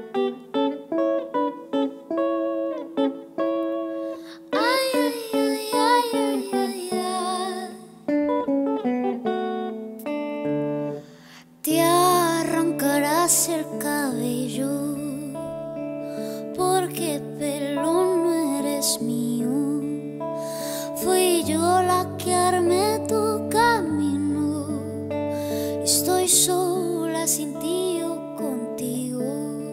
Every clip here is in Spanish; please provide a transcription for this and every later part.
Te arrancarás el cabello porque pelo no eres mío. Fui yo la que armé tu camino. Estoy sola sin ti o contigo.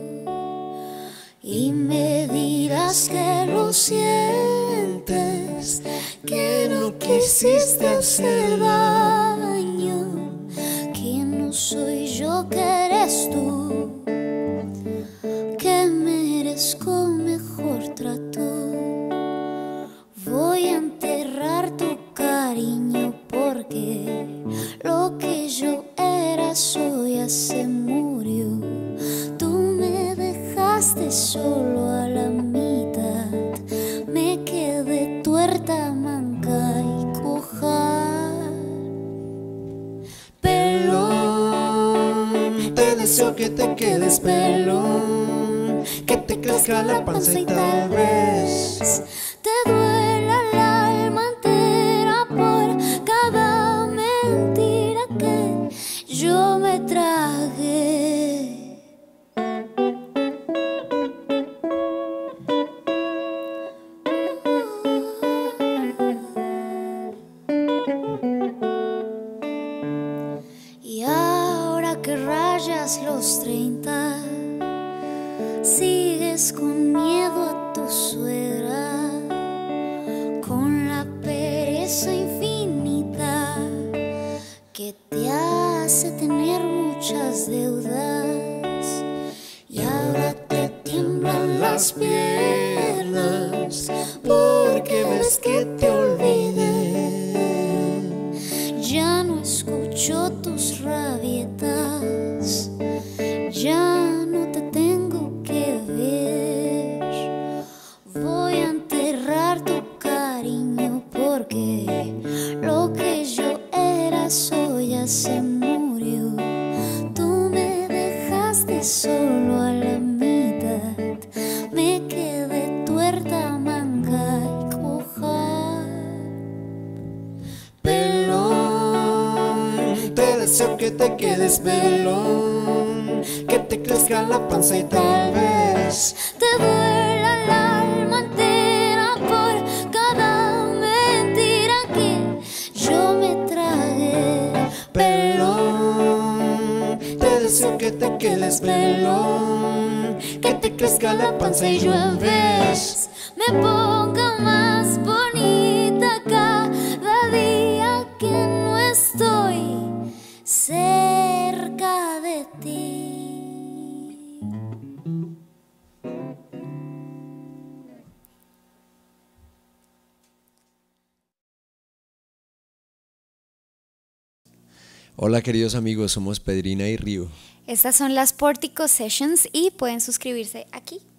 Y me dirás que lo sientes, que no quisiste hacer daño, que no soy yo, que eres tú, que merezco mejor trato. Voy a enterrar tu cariño porque lo que yo era soy ya se murió. Tú me dejaste solo a la mitad, me quedé tuerta, manca y coja. Pelón, te deseo que te quedes pelón, que te crezca la panza y tal vez te duela el alma entera por cada mentira que yo me tragué. Y ahora que rayas los 30, sigues con miedo a tu suegra, con la pereza infinita que te hace tener muchas deudas. Y ahora te tiemblan las piernas porque ves que te olvidé. Ya no escucho tus rabietas, ya no te tengo que ver. Voy a enterrar tu cariño porque lo que yo era soy ya se murió. Tú me dejaste solo a la mitad, me quedé tuerta, manga y coja. pelón, te deseo que te quedes pelón, que te crezca la panza y tal vez te duela el alma entera por cada mentira que yo me tragué. pelón, te deseo que te quedes pelón, que te crezca la panza y yo en vez me ponga más bonita cada día que no estoy cerca de ti. Hola queridos amigos, somos Pedrina y Río. Estas son las Pórtico Sessions y pueden suscribirse aquí.